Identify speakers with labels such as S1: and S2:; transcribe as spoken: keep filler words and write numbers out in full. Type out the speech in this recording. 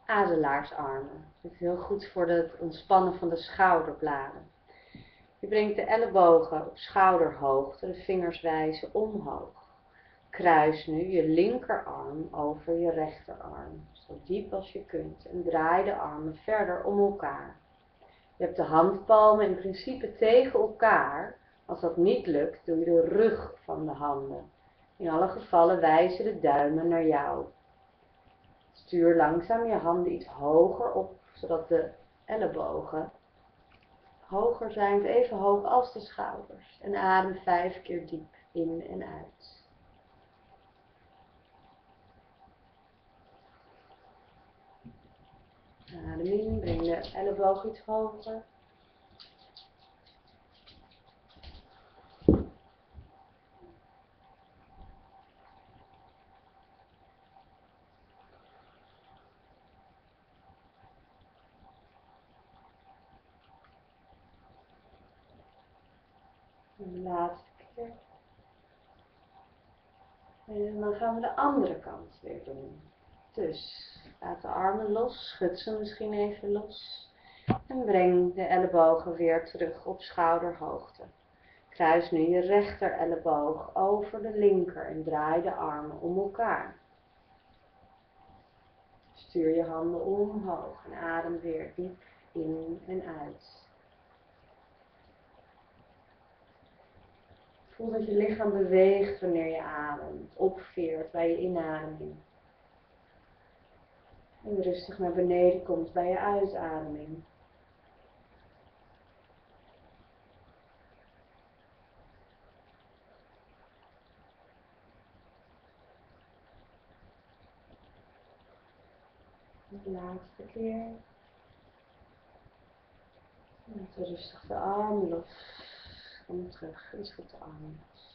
S1: adelaarsarmen. Dit is heel goed voor het ontspannen van de schouderbladen. Je brengt de ellebogen op schouderhoogte, de vingers wijzen omhoog. Kruis nu je linkerarm over je rechterarm, zo diep als je kunt, en draai de armen verder om elkaar. Je hebt de handpalmen in principe tegen elkaar. Als dat niet lukt, doe je de rug van de handen. In alle gevallen wijzen de duimen naar jou. Stuur langzaam je handen iets hoger op, zodat de ellebogen hoger zijn, even hoog als de schouders. En adem vijf keer diep in en uit. Adem in, breng de elleboog iets hoger. En de laatste keer. En dan gaan we de andere kant weer doen. Dus laat de armen los, schud ze misschien even los. En breng de ellebogen weer terug op schouderhoogte. Kruis nu je rechter elleboog over de linker en draai de armen om elkaar. Stuur je handen omhoog en adem weer diep in en uit. Voel dat je lichaam beweegt wanneer je ademt, opveert bij je inademing. En rustig naar beneden komt bij je uitademing. De laatste keer. Laat rustig de armen los. Kom terug, is goed de armen los.